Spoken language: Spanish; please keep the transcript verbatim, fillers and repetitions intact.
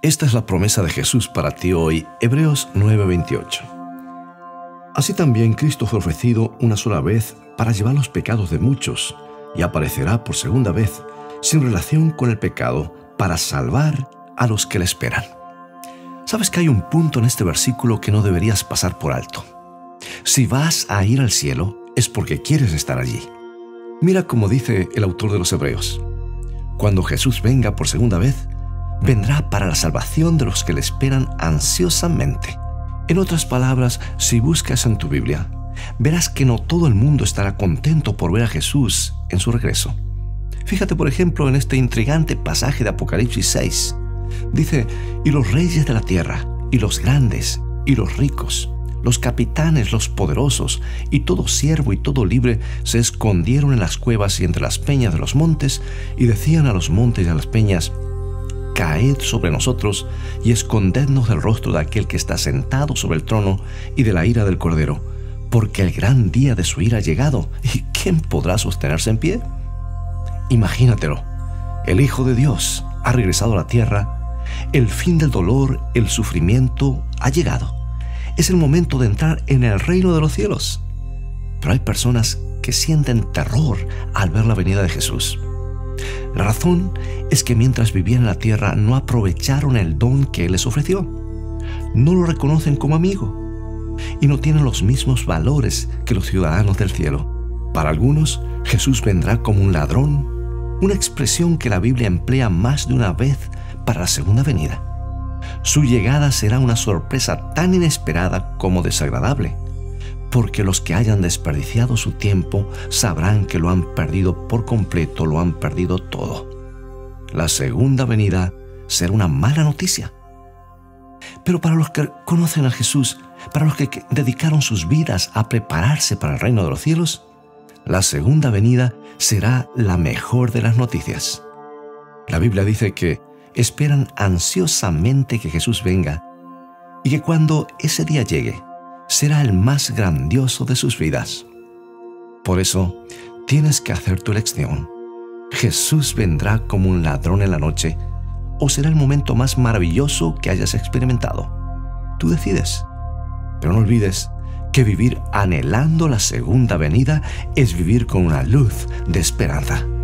Esta es la promesa de Jesús para ti hoy, Hebreos nueve veintiocho. Así también Cristo fue ofrecido una sola vez para llevar los pecados de muchos, y aparecerá por segunda vez, sin relación con el pecado, para salvar a los que le esperan. ¿Sabes que hay un punto en este versículo que no deberías pasar por alto? Si vas a ir al cielo, es porque quieres estar allí. Mira cómo dice el autor de los Hebreos. Cuando Jesús venga por segunda vez, vendrá para la salvación de los que le esperan ansiosamente. En otras palabras, si buscas en tu Biblia, verás que no todo el mundo estará contento por ver a Jesús en su regreso. Fíjate, por ejemplo, en este intrigante pasaje de Apocalipsis seis. Dice, y los reyes de la tierra, y los grandes, y los ricos, los capitanes, los poderosos, y todo siervo y todo libre se escondieron en las cuevas y entre las peñas de los montes, y decían a los montes y a las peñas, caed sobre nosotros y escondednos del rostro de aquel que está sentado sobre el trono y de la ira del Cordero, porque el gran día de su ira ha llegado, ¿y quién podrá sostenerse en pie? Imagínatelo, el Hijo de Dios ha regresado a la tierra, el fin del dolor, el sufrimiento ha llegado. Es el momento de entrar en el reino de los cielos. Pero hay personas que sienten terror al ver la venida de Jesús. La razón es que mientras vivían en la tierra no aprovecharon el don que Él les ofreció. No lo reconocen como amigo y no tienen los mismos valores que los ciudadanos del cielo. Para algunos, Jesús vendrá como un ladrón, una expresión que la Biblia emplea más de una vez para la segunda venida. Su llegada será una sorpresa tan inesperada como desagradable, porque los que hayan desperdiciado su tiempo sabrán que lo han perdido por completo, lo han perdido todo. La segunda venida será una mala noticia. Pero para los que conocen a Jesús, para los que dedicaron sus vidas a prepararse para el reino de los cielos, la segunda venida será la mejor de las noticias. La Biblia dice que esperan ansiosamente que Jesús venga y que cuando ese día llegue, será el más grandioso de sus vidas. Por eso, tienes que hacer tu elección. ¿Jesús vendrá como un ladrón en la noche o será el momento más maravilloso que hayas experimentado? Tú decides. Pero no olvides que vivir anhelando la segunda venida es vivir con una luz de esperanza.